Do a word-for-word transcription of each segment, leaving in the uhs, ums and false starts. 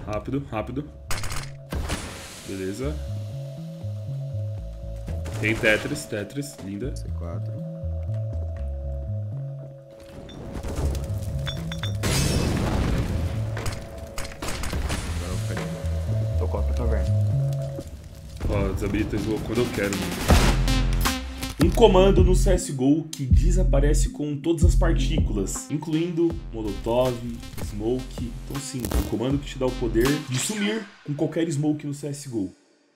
rápido, rápido. Beleza. Tem Tetris, Tetris, linda. C quatro. Agora eu vou ficar. Tô contra a taverna. Ó, desabilita o smoke quando eu quero, mano. Um comando no C S G O que desaparece com todas as partículas, incluindo Molotov, Smoke. Então sim, é um comando que te dá o poder de sumir com qualquer Smoke no C S G O.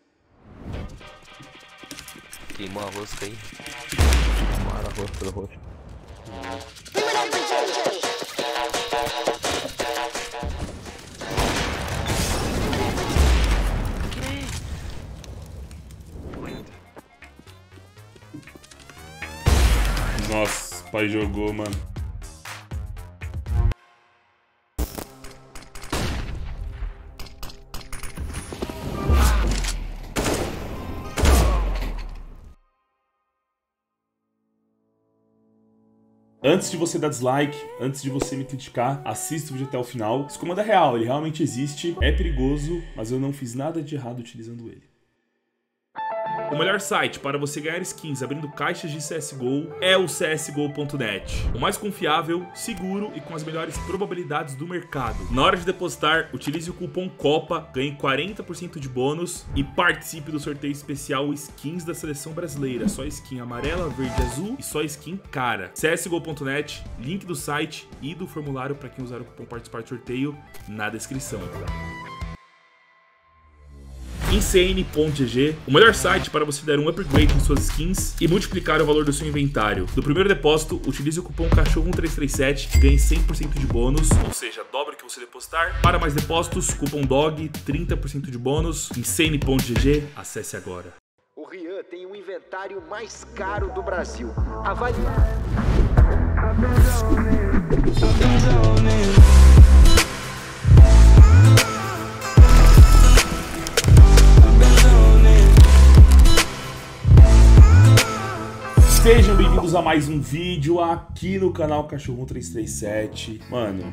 Queimou a rosca aí. Queimaram a rosca do rosto. Nossa, o pai jogou, mano. Antes de você dar dislike, antes de você me criticar, assista o vídeo até o final. Esse comando é real, ele realmente existe, é perigoso, mas eu não fiz nada de errado utilizando ele. O melhor site para você ganhar skins abrindo caixas de C S G O é o C S G O ponto net. O mais confiável, seguro e com as melhores probabilidades do mercado. Na hora de depositar, utilize o cupom COPA, ganhe quarenta por cento de bônus e participe do sorteio especial Skins da Seleção Brasileira. Só skin amarela, verde e azul e só skin cara. C S G O ponto net, link do site e do formulário para quem usar o cupom participar do sorteio na descrição. Insane ponto G G, o melhor site para você dar um upgrade em suas skins e multiplicar o valor do seu inventário. No primeiro depósito, utilize o cupom cachorro um três três sete e ganhe cem por cento de bônus, ou seja, dobra o que você depositar. Para mais depósitos, cupom D O G, trinta por cento de bônus. Insane ponto G G, acesse agora. O Rian tem o inventário mais caro do Brasil. Avalie. Sejam bem-vindos a mais um vídeo aqui no canal Cachorro um três três sete. Mano,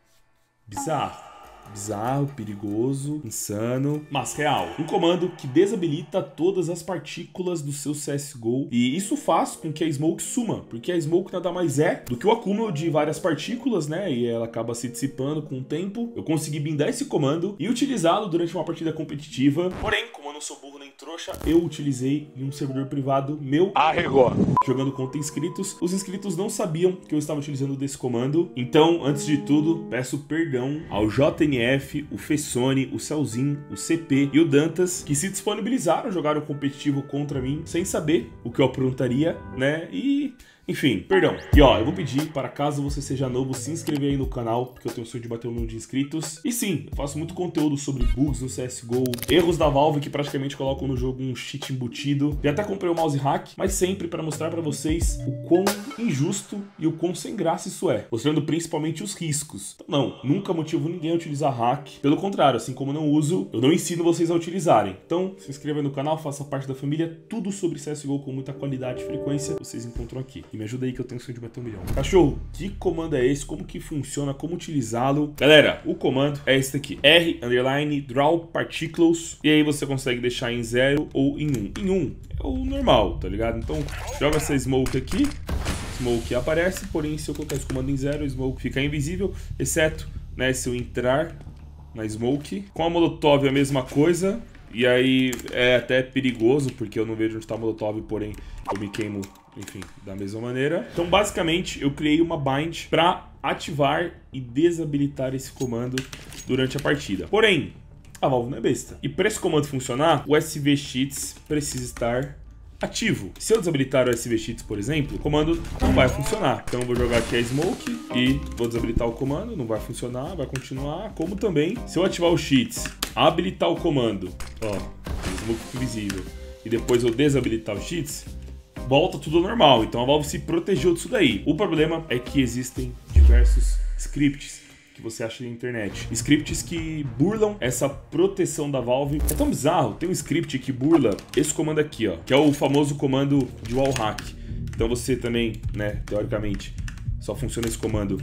bizarro. Bizarro, perigoso, insano, mas real. Um comando que desabilita todas as partículas do seu C S G O. E isso faz com que a Smoke suma, porque a Smoke nada mais é do que o acúmulo de várias partículas, né? E ela acaba se dissipando com o tempo. Eu consegui blindar esse comando e utilizá-lo durante uma partida competitiva. Porém, como eu não sou burro nem trouxa, eu utilizei em um servidor privado meu. Arregou! Jogando contra inscritos. Os inscritos não sabiam que eu estava utilizando desse comando. Então, antes de tudo, peço perdão ao J N F, o Fessoni, o Celzinho, o C P e o Dantas, que se disponibilizaram a jogar o competitivo contra mim, sem saber o que eu aprontaria, né? E... enfim, perdão. E ó, eu vou pedir para, caso você seja novo, se inscrever aí no canal, porque eu tenho o sonho de bater um milhão de inscritos. E sim, eu faço muito conteúdo sobre bugs no C S G O, erros da Valve que praticamente colocam no jogo um cheat embutido. Já até comprei o mouse hack, mas sempre para mostrar para vocês o quão injusto e o quão sem graça isso é, mostrando principalmente os riscos. Então não, nunca motivo ninguém a utilizar hack. Pelo contrário, assim como eu não uso, eu não ensino vocês a utilizarem. Então, se inscreva aí no canal, faça parte da família, tudo sobre C S G O com muita qualidade e frequência, vocês encontram aqui. E me ajuda aí que eu tenho sonho de bater um milhão. Cachorro, que comando é esse? Como que funciona? Como utilizá-lo? Galera, o comando é esse daqui. R, underline, draw particles. E aí você consegue deixar em zero ou em um. Em um é o normal, tá ligado? Então, joga essa smoke aqui. Smoke aparece, porém se eu colocar esse comando em zero, a smoke fica invisível, exceto, né, se eu entrar na smoke. Com a molotov é a mesma coisa. E aí é até perigoso, porque eu não vejo onde está a molotov, porém eu me queimo, enfim, da mesma maneira. Então, basicamente, eu criei uma bind para ativar e desabilitar esse comando durante a partida. Porém, a Valve não é besta. E para esse comando funcionar, o S V Cheats precisa estar ativo. Se eu desabilitar o S V Cheats, por exemplo, o comando não vai funcionar. Então eu vou jogar aqui a Smoke e vou desabilitar o comando, não vai funcionar, vai continuar. Como também, se eu ativar o Cheats, habilitar o comando, ó, Smoke invisível, e depois eu desabilitar o Cheats, volta tudo normal. Então a Valve se protegeu disso daí. O problema é que existem diversos scripts que você acha na internet. Scripts que burlam essa proteção da Valve. É tão bizarro, tem um script que burla esse comando aqui, ó, que é o famoso comando de wall hack. Então você também, né, teoricamente, só funciona esse comando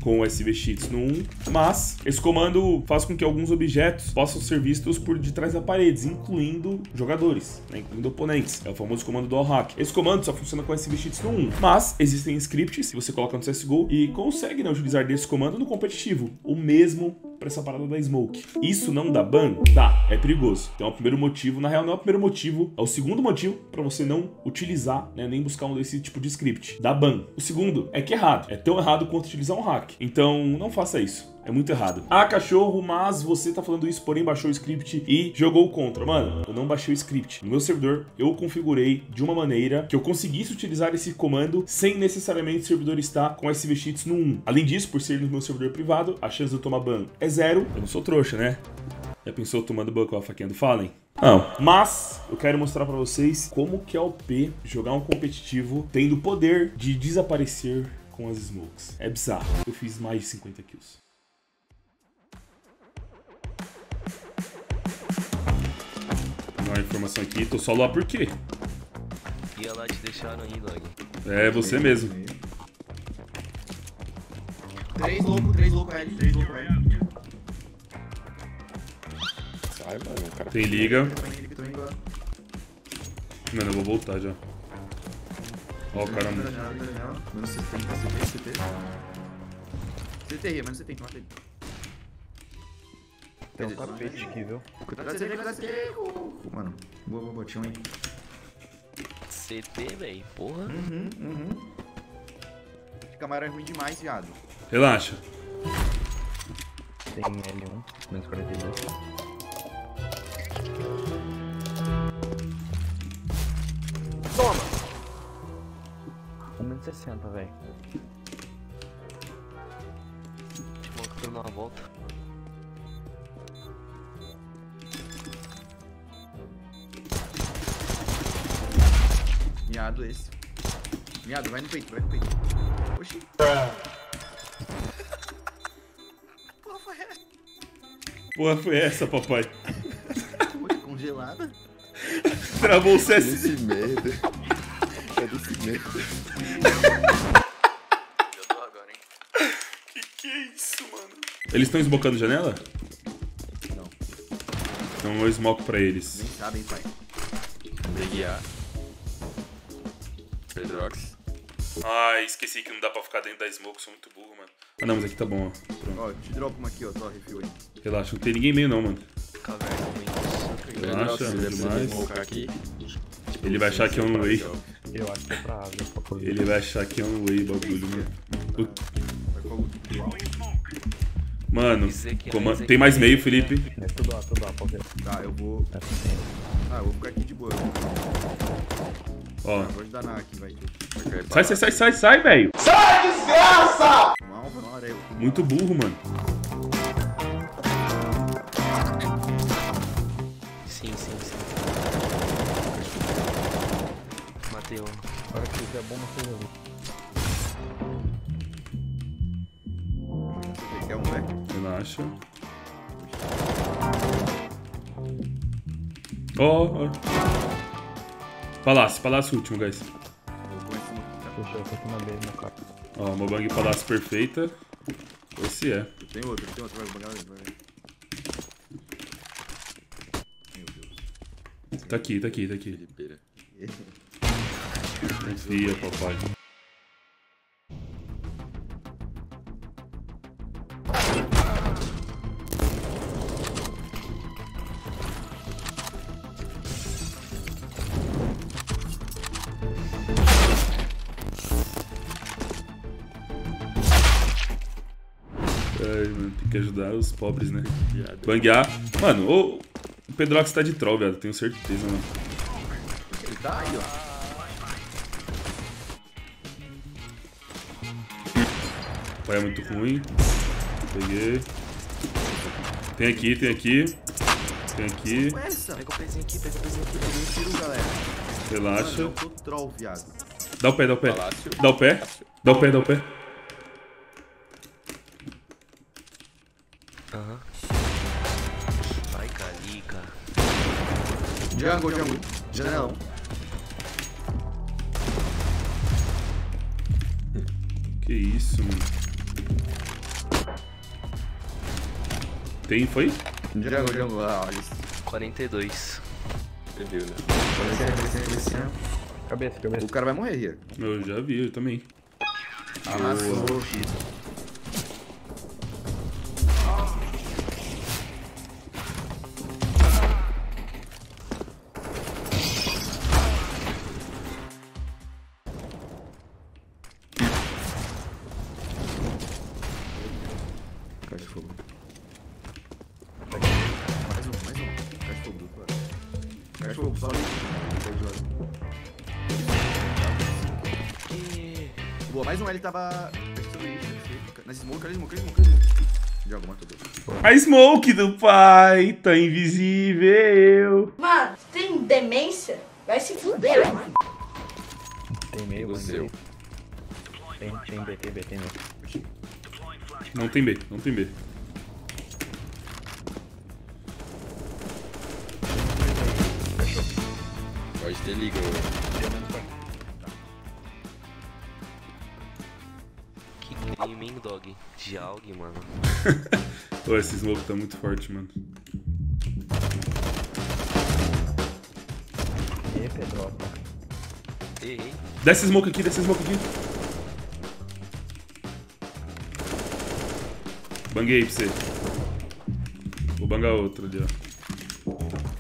com o S V Cheats no um, mas esse comando faz com que alguns objetos possam ser vistos por detrás da parede, incluindo jogadores, né, incluindo oponentes. É o famoso comando do hack. Esse comando só funciona com S V Cheats no um, mas existem scripts que você coloca no C S G O e consegue, né, utilizar desse comando no competitivo, o mesmo para essa parada da Smoke. Isso não dá ban? Dá, é perigoso. Então é o primeiro motivo, na real não é o primeiro motivo, é o segundo motivo para você não utilizar, né, nem buscar um desse tipo de script. Dá ban. O segundo é que é errado. É tão errado quanto utilizar um hack. Então não faça isso. É muito errado. Ah, cachorro, mas você tá falando isso, porém baixou o script e jogou contra. Mano, eu não baixei o script. No meu servidor, eu configurei de uma maneira que eu conseguisse utilizar esse comando sem necessariamente o servidor estar com S V Cheats no um. Além disso, por ser no meu servidor privado, a chance de eu tomar ban é zero. Eu não sou trouxa, né? Já pensou tomando ban com a faquinha do Fallen? Não. Mas eu quero mostrar pra vocês como que é O P jogar um competitivo tendo o poder de desaparecer com as smokes. É bizarro. Eu fiz mais de cinquenta kills. Uma informação aqui, tô só lá por quê? Ia lá te deixaram aí, Log. É você mesmo. Três loucos, três loucos L, três loucos L. Sai, mano, o cara. Tem liga. Tô indo lá. Mano, eu vou voltar já. Ó, o cara. Menos setenta, C T, C T. C T, menos setenta, mata ele. Tem um tapete aqui, viu? Cuidado, C T, cuidado, C T. Mano, boa, boa, boa, tinha um aí. C T, véi, porra. Uhum, uhum. Câmera é ruim demais, viado. Relaxa. Tem L um, menos quarenta e dois. Toma! um metro e sessenta, velho. Tipo, tô dando uma volta. Miado esse. Miado, vai no peito, vai no peito. Oxi. Porra, foi essa? Porra, foi essa, papai? Oxi, congelada? Travou o C S. Desse medo. É desse medo. Eu tô agora, hein? Que que é isso, mano? Eles estão esmocando janela? Não. Então eu smoke pra eles. Nem sabem, pai. Big A. Pedrox. Ai, esqueci que não dá pra ficar dentro da smoke, sou muito burro, mano. Ah não, mas aqui tá bom, ó. Pronto. Ó, te dropo uma aqui, ó, só refil aí. Relaxa, não tem ninguém meio não, mano. Caverna, ruim. Relaxa, demais. Smoke aqui. Ele vai achar que é um way. Eu acho que é pra água, pra correr. Ele vai achar que é um way bagulho, mano. Vai com a Mano, Dizer que é coma- mais tem mais aqui. meio, Felipe. É tudo A, tudo A, pode ver. Tá, eu vou. É assim. Ah, eu vou ficar aqui de boa. Ó. Vou ajudar na aqui, vai. Sai, sai, sai, sai, sai, velho. Uma alva, uma hora eu. Muito burro, mano. Sim, sim, sim. Matei um. Agora que fizer bom, você já viu. Você quer um, velho? Relaxa. Ó, ó. Palácio, palácio último, guys. Eu vou em cima. Puxa, eu tô aqui na B, meu cara. Ó, uma bang palácio perfeita. Esse é. Tem outro, tem outro, vai bangar, vai. Meu Deus. Tá aqui, tá aqui, tá aqui. Felipeira. Confia, papai. Ai, mano, tem que ajudar os pobres, né? Banguear. Mano, ô, o Pedrox tá de troll, velho. Tenho certeza, mano. Ele tá aí, ó. O pai é muito ruim. Peguei. Tem aqui, tem aqui. Tem aqui. Ué, essa? Pega o pezinho aqui, pega o pezinho aqui. Peguei um tiro, galera. Relaxa. Mano, eu tô troll, viado. Dá o pé, dá o pé. Dá o pé. Dá o pé, dá o pé. Aham. Vai, Calica. Jungle, jungle. Janelão. Que isso, mano. Tem, foi? Jungle, jungle, ah, olha isso. quarenta e dois. Perdeu, né? Cabeça, cabeça. O cara vai morrer, Ria. Eu já vi, eu também. Amassou, filho. Caixa de fogo. Mais um, mais um. Caixa de fogo dupla. Caixa de fogo, só ali. Caixa de lado. Boa, mais um, ele tava... Na smoke, olha a smoke, olha a smoke, olha a smoke. Joga, matou dois. A smoke do pai tá invisível. Mano, tem demência? Vai se fuder, mano. Tem meio, Do tem seu. meio. Tem, tem B, tem B, tem meio. Não tem B, não tem B. Pode ter liga, ô. Que crime, hein, dog? De algo, mano. Pô, esse smoke tá muito forte, mano. E Pedrota. Ei, ei. Desce smoke aqui, desce smoke aqui. Banguei pra você. Vou bangar outro ali, ó.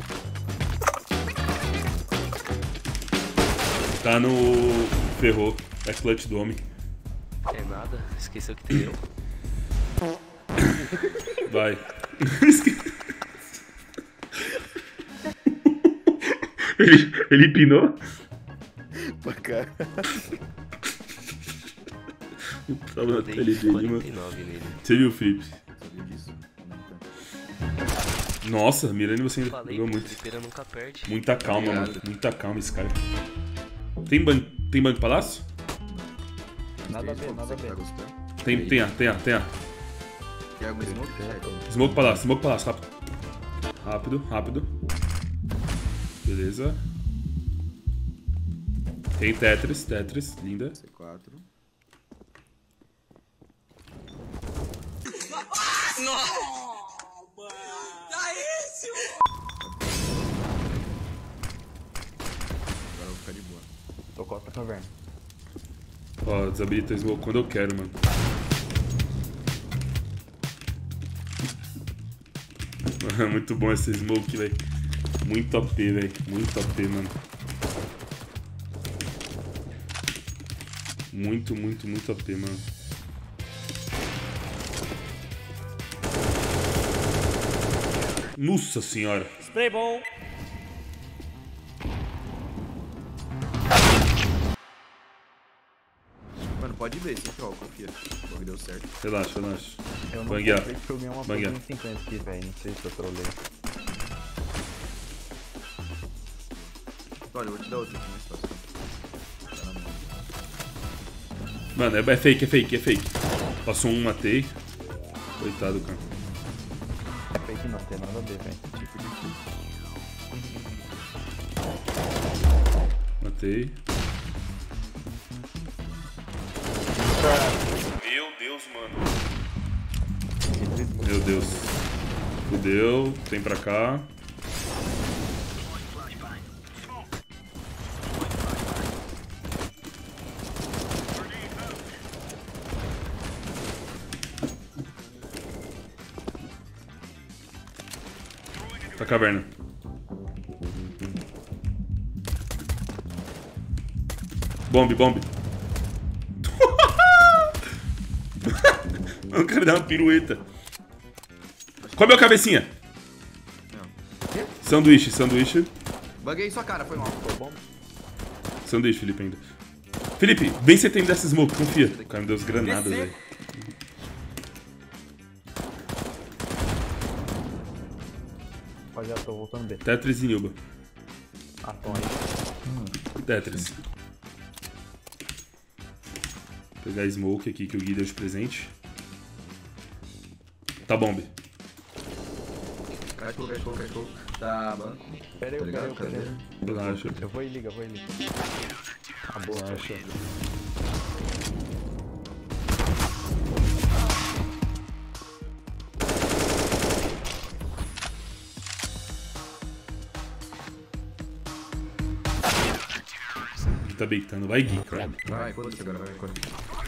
Tá no... Ferrou. É clutch do homem. É nada, esqueceu que tem eu. Vai. ele, ele pinou? Pra cá. Tava na Eu dei tele dele, quarenta mano. e nove nele. Você viu, Felipe? Sabia disso. Nossa, Mirani, você ainda Falei, jogou o muito. Felipeira nunca perde. Muita calma, Obrigado. mano. Muita calma esse cara. Tem banco, tem banco palácio? Nada a ver, nada a Tá ver. gostando? Tem, tem A, tem A, tem A. Quer algum smoke? Quer? Smoke palácio, smoke palácio, rápido. Rápido, rápido. Beleza. Tem Tetris, Tetris, linda. C quatro. Agora eu vou ficar de boa. Tô costa da caverna. Ó, desabilita smoke quando eu quero, mano. Muito bom esse smoke, velho. Muito O P, velho. Muito O P, mano. Muito, muito, muito O P, mano. Nossa senhora. Spray bom. Mano, pode ver, sem troll, confia. O bagulho deu certo. Relaxa, relaxa. Eu não Banguear. comprei porque eu ganhei uma Banguear. P cinquenta aqui, velho. Não sei se eu trolei. Olha, eu vou te dar outro aqui, mais fácil. Tá na mão. Mano, é, é fake, é fake, é fake. Passou um, matei. Coitado, cara. É fake não, tem nada a ver, velho. Tipo de cu. Matei. Meu Deus, mano. Meu Deus. Fudeu. Tem pra cá. Tá caverna. Bombe, bombe. Eu quero dar uma pirueta. Comeu a cabecinha. Não. Sanduíche, sanduíche. Buguei sua cara, foi mal. Foi bom. Sanduíche, Felipe, ainda. Felipe, vem você tem dessa smoke, confia. O cara me deu as granadas, velho. Rapaziada, tô voltando B. Tetris e Nilba. Ah, tão aí. Tetris. Vou pegar a smoke aqui que o Gui deu de presente. Tá bombe. Cachorro, cachorro, cachorro. Tá banco. Pera aí, Tá pera aí, ligado? pera aí. Cadê? Relaxa. Eu vou e liga, eu vou e liga. Ah, boa, Relaxa. tá beitando. Vai, Gui, cara. Vai, foda-se agora, vai, corre.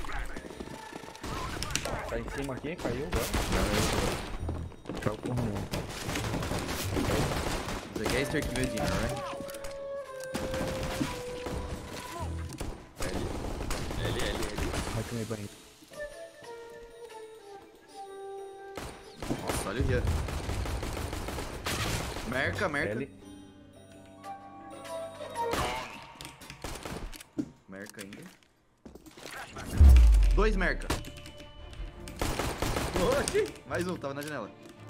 Tá em cima aqui, caiu agora. Caiu porra nenhuma. Isso aqui é Easter Egg medinho, né? L, L, L. Vai comer banho. Nossa, olha o Rian. Merca, merca. L. Merca ainda. Dois merca. Oxi! Mais um, tava na janela.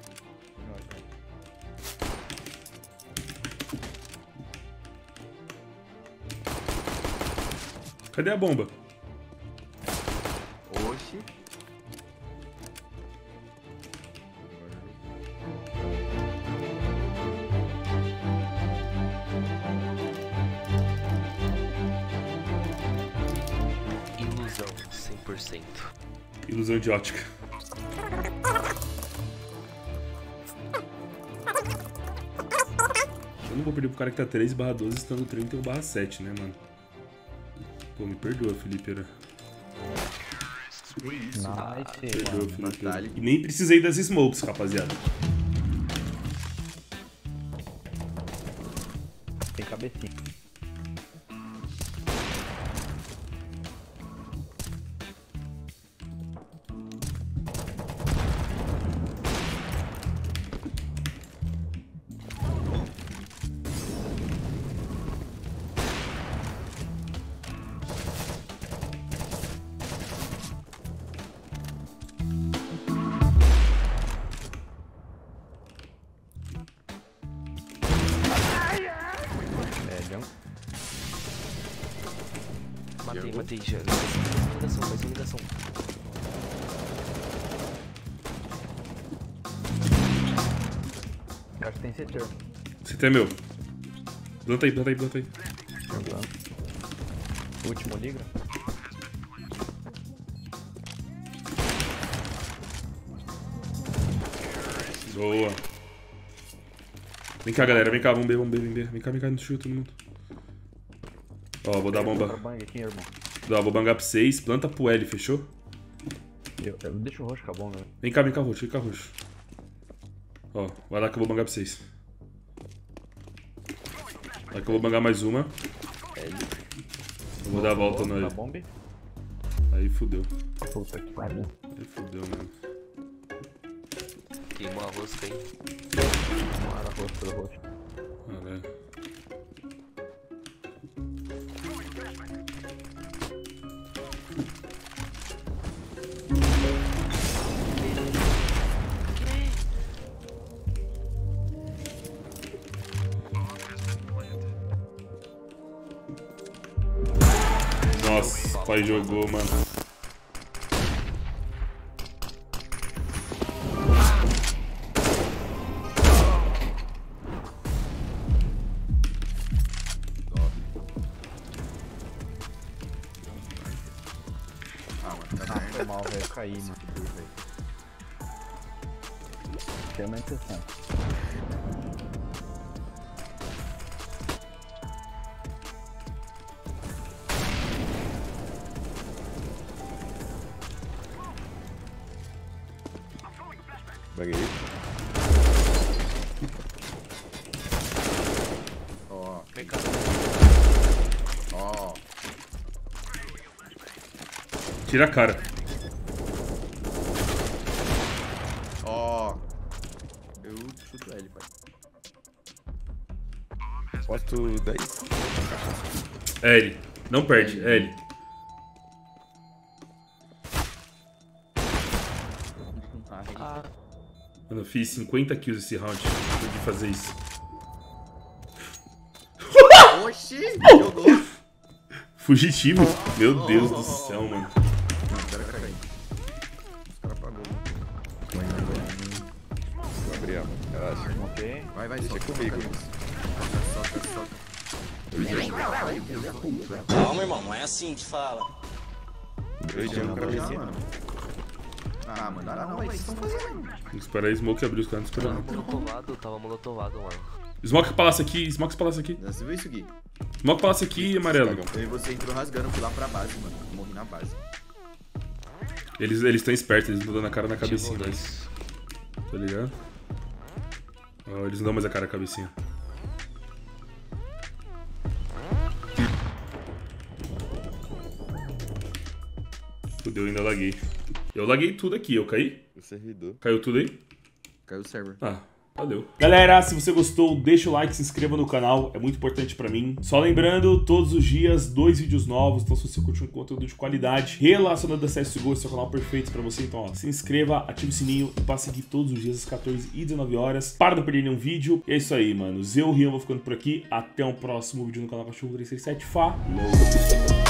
Cadê a bomba? Oxi. Ilusão, cem por cento. Ilusão de ótica. Eu não vou perder pro cara que tá três barra doze, estando trinta e um barra sete, né, mano? Pô, me perdoa, Felipeira. Nice, Perdoa, mano. Felipeira. batalha. E nem precisei das smokes, rapaziada. Tem cabecinha. Médium. Matei, matei já. Ligação, mais uma ligação. Eu acho que tem C T. Você tem meu. Planta aí, planta aí, planta aí. Último liga. Boa. Vem cá, galera. Vem cá, vamos B, vamos B, vem B. Vem cá, vem cá no chute, todo mundo. Ó, vou dar bomba. Bang aqui, irmão. Ó, vou bangar pra vocês. Planta pro L, fechou? Eu, eu deixo o roxo com a bomba, velho. Vem cá, vem cá, roxo, vem cá, roxo. Ó, vai lá que eu vou bangar pra vocês. Vai que eu vou bangar mais uma. Eu vou dar a volta no Na L. bomba. Aí fudeu. Puta que pariu. Aí fudeu, mano. Queimou a rosca aí. Mara roxo pelo roxo. Caralho. Nossa, o pai jogou, mano. Ah, mano, tá Ah, merda. foi mal, velho. Eu caí, mano. Que burro, velho. Tem uma exceção. Banguei. Ó, Vem cá. ó. Tira a cara. Ó. Eu chuto L, pai. Posto dez. L. Não perde, L. Ah, Mano, eu fiz cinquenta kills esse round. Eu de fazer isso. Oxi! Jogou! Fugitivo? Meu Deus do céu, mano. Não, o cara caiu. Os caras apagou. Gabriel, relaxa. Ok. Vai, vai, Deixa solta. comigo. Solta, solta, solta. Calma, irmão, não é assim que fala. Dois de um pra Já, mim. mano. Ah, mano, dá não, velho. Vocês estão fazendo. Tem que esperar a Smoke abrir os caras, não tava esperando. molotovado, tava molotovado, mano. Smoke palácio aqui, Smoke palácio aqui. Você viu isso aqui? Moca passa aqui, amarelo. Eu e você entrou rasgando, fui lá pra base, mano. Eu morri na base. Eles eles estão espertos, eles não dão a cara na cabecinha. Chegou Mas... Tá ligado? Ó, eles não dão mais a cara na cabecinha. Fudeu, ainda laguei. Eu laguei tudo aqui, eu caí? O servidor. Caiu tudo aí? Caiu o server. Ah, valeu. Galera, se você gostou, deixa o like, se inscreva no canal, é muito importante pra mim. Só lembrando, todos os dias, dois vídeos novos, então se você curte um conteúdo de qualidade relacionado a C S G O, esse é o canal perfeito pra você. Então, ó, se inscreva, ative o sininho e passe aqui todos os dias às quatorze e dezenove horas, para não perder nenhum vídeo. E é isso aí, manos. Eu, Rian, vou ficando por aqui. Até o próximo vídeo no canal Cachorro três seis sete. Falou!